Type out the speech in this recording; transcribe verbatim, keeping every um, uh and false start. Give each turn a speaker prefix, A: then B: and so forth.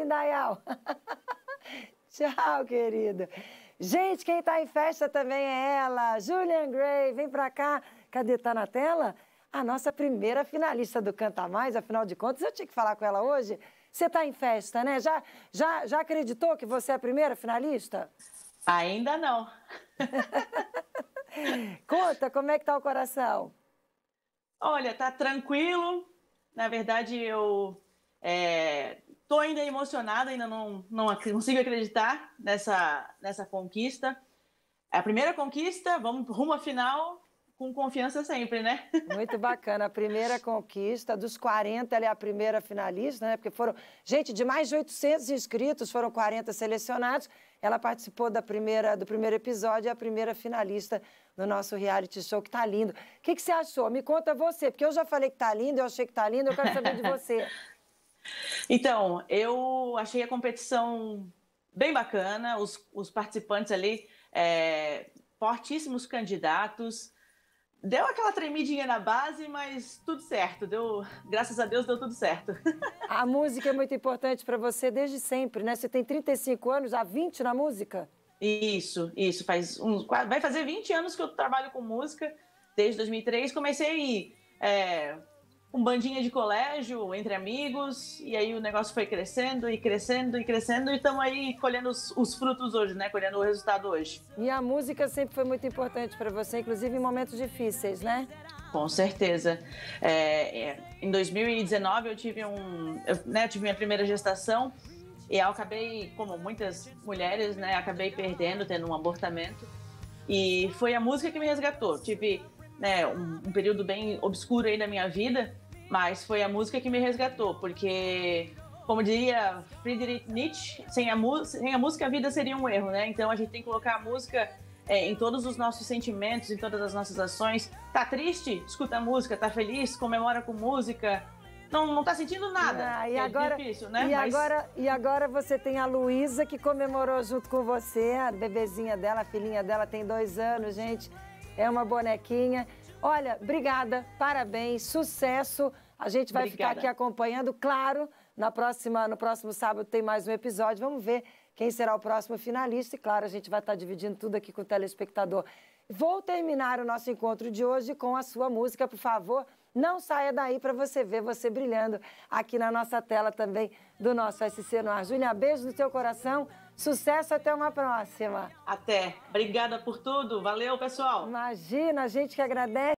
A: Dayal. Tchau, querido. Gente, quem tá em festa também é ela, Julian Gray. Vem pra cá. Cadê? Tá na tela? A nossa primeira finalista do Canta Mais, afinal de contas, eu tinha que falar com ela hoje. Você tá em festa, né? Já, já, já acreditou que você é a primeira finalista?
B: Ainda não.
A: Conta, como é que tá o coração?
B: Olha, tá tranquilo. Na verdade, eu é, tô ainda emocionada, ainda não, não ac- consigo acreditar nessa, nessa conquista. É a primeira conquista, vamos rumo à final, com confiança sempre, né?
A: Muito bacana. A primeira conquista, dos quarenta, ela é a primeira finalista, né? Porque foram, gente, de mais de oitocentos inscritos, foram quarenta selecionados. Ela participou da primeira, do primeiro episódio, é a primeira finalista no nosso reality show, que tá lindo. O que, que você achou? Me conta você, porque eu já falei que tá lindo, eu achei que tá lindo, eu quero saber de você.
B: Então, eu achei a competição bem bacana, os, os participantes ali, é, fortíssimos candidatos. Deu aquela tremidinha na base, mas tudo certo. Deu, graças a Deus deu tudo certo.
A: A música é muito importante para você desde sempre, né? Você tem trinta e cinco anos, há vinte na música?
B: Isso, isso. Faz uns, vai fazer vinte anos que eu trabalho com música. Desde dois mil e três comecei é, com bandinha de colégio, entre amigos, e aí o negócio foi crescendo e crescendo e crescendo, e estamos aí colhendo os, os frutos hoje, né? Colhendo o resultado hoje.
A: E a música sempre foi muito importante para você, inclusive em momentos difíceis, né?
B: Com certeza. É, é, em dois mil e dezenove eu tive um, eu, né, tive minha primeira gestação e eu acabei, como muitas mulheres, né, acabei perdendo, tendo um abortamento. E foi a música que me resgatou. Tive, né, um, um período bem obscuro aí da minha vida, mas foi a música que me resgatou, porque, como diria Friedrich Nietzsche, sem a, sem a música a vida seria um erro, né? Então a gente tem que colocar a música É, em todos os nossos sentimentos, em todas as nossas ações. Tá triste? Escuta a música. Tá feliz? Comemora com música. Não, não tá sentindo nada.
A: Ah, e
B: é
A: agora,
B: difícil, né?
A: E,
B: Mas...
A: agora, e agora você tem a Luísa, que comemorou junto com você, a bebezinha dela, a filhinha dela tem dois anos, gente. É uma bonequinha. Olha, obrigada, parabéns, sucesso. A gente vai
B: Obrigada.
A: ficar aqui acompanhando, claro. Na próxima, no próximo sábado tem mais um episódio. Vamos ver quem será o próximo finalista. E, claro, a gente vai estar dividindo tudo aqui com o telespectador. Vou terminar o nosso encontro de hoje com a sua música, por favor. Não saia daí para você ver você brilhando aqui na nossa tela também do nosso S C no Ar. Júlia, beijo no seu coração. Sucesso, até uma próxima.
B: Até. Obrigada por tudo. Valeu, pessoal.
A: Imagina, a gente que agradece.